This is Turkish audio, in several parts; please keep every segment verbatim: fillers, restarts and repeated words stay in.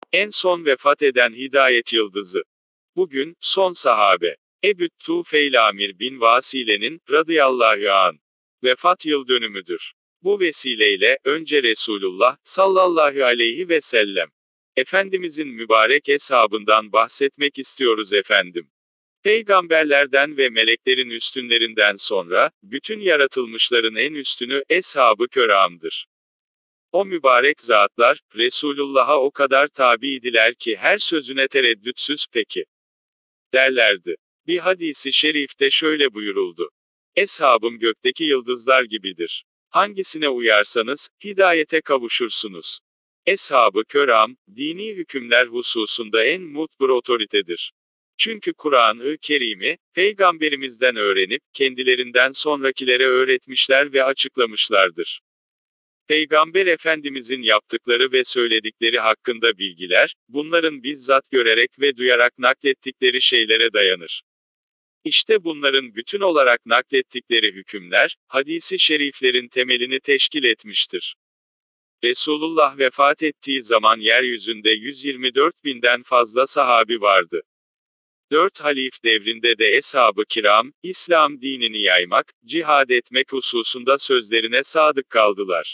En son vefat eden hidayet yıldızı. Bugün, son sahabe. Ebu Tufeil Amir bin Vasile'nin, radıyallahu anh, vefat yıl dönümüdür. Bu vesileyle, önce Resulullah, sallallahu aleyhi ve sellem, Efendimizin mübarek eshabından bahsetmek istiyoruz efendim. Peygamberlerden ve meleklerin üstünlerinden sonra, bütün yaratılmışların en üstünü, eshab-ı köramdır. O mübarek zatlar, Resulullah'a o kadar tabiydiler ki her sözüne tereddütsüz peki derlerdi. Bir hadisi şerifte şöyle buyuruldu. Eshabım gökteki yıldızlar gibidir. Hangisine uyarsanız, hidayete kavuşursunuz. Eshab-ı köram, dini hükümler hususunda en mutbur otoritedir. Çünkü Kur'an-ı Kerim'i, Peygamberimizden öğrenip, kendilerinden sonrakilere öğretmişler ve açıklamışlardır. Peygamber Efendimizin yaptıkları ve söyledikleri hakkında bilgiler, bunların bizzat görerek ve duyarak naklettikleri şeylere dayanır. İşte bunların bütün olarak naklettikleri hükümler, hadisi şeriflerin temelini teşkil etmiştir. Resulullah vefat ettiği zaman yeryüzünde yüz yirmi dört binden fazla sahabi vardı. Dört halif devrinde de eshab-ı kiram, İslam dinini yaymak, cihad etmek hususunda sözlerine sadık kaldılar.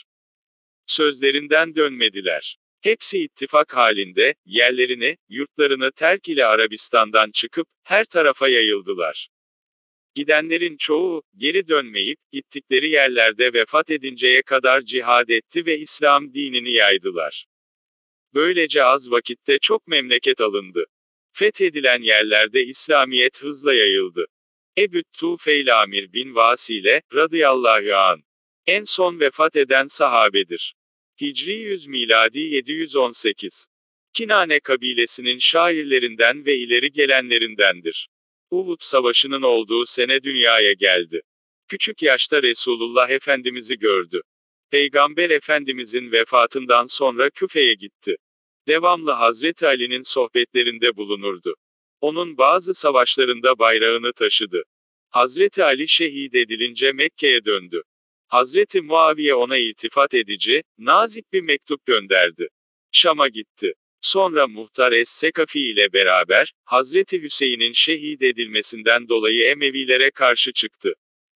Sözlerinden dönmediler. Hepsi ittifak halinde, yerlerini, yurtlarını terk ile Arabistan'dan çıkıp, her tarafa yayıldılar. Gidenlerin çoğu, geri dönmeyip, gittikleri yerlerde vefat edinceye kadar cihad etti ve İslam dinini yaydılar. Böylece az vakitte çok memleket alındı. Fethedilen yerlerde İslamiyet hızla yayıldı. Ebu Tufeil Amir bin Vasile, radıyallahu anh, en son vefat eden sahabedir. Hicri yüz miladi yedi yüz on sekiz. Kinane kabilesinin şairlerinden ve ileri gelenlerindendir. Uhud Savaşı'nın olduğu sene dünyaya geldi. Küçük yaşta Resulullah Efendimiz'i gördü. Peygamber Efendimizin vefatından sonra Küfe'ye gitti. Devamlı Hazreti Ali'nin sohbetlerinde bulunurdu. Onun bazı savaşlarında bayrağını taşıdı. Hazreti Ali şehit edilince Mekke'ye döndü. Hazreti Muaviye ona iltifat edici, nazik bir mektup gönderdi. Şam'a gitti. Sonra Muhtar Es-Sekafi ile beraber, Hazreti Hüseyin'in şehit edilmesinden dolayı Emevilere karşı çıktı.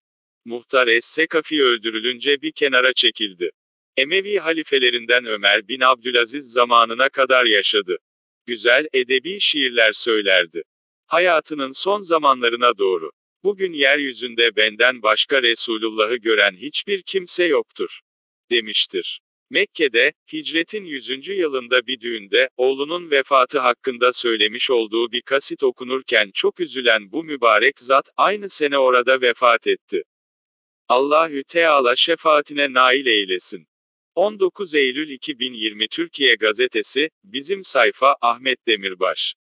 Muhtar Es-Sekafi öldürülünce bir kenara çekildi. Emevi halifelerinden Ömer bin Abdülaziz zamanına kadar yaşadı. Güzel, edebi şiirler söylerdi. Hayatının son zamanlarına doğru. Bugün yeryüzünde benden başka Resulullah'ı gören hiçbir kimse yoktur, demiştir. Mekke'de, hicretin yüzüncü yılında bir düğünde, oğlunun vefatı hakkında söylemiş olduğu bir kasit okunurken çok üzülen bu mübarek zat, aynı sene orada vefat etti. Allahü Teala şefaatine nail eylesin. on dokuz Eylül iki bin yirmi Türkiye Gazetesi, bizim sayfa, Ahmet Demirbaş.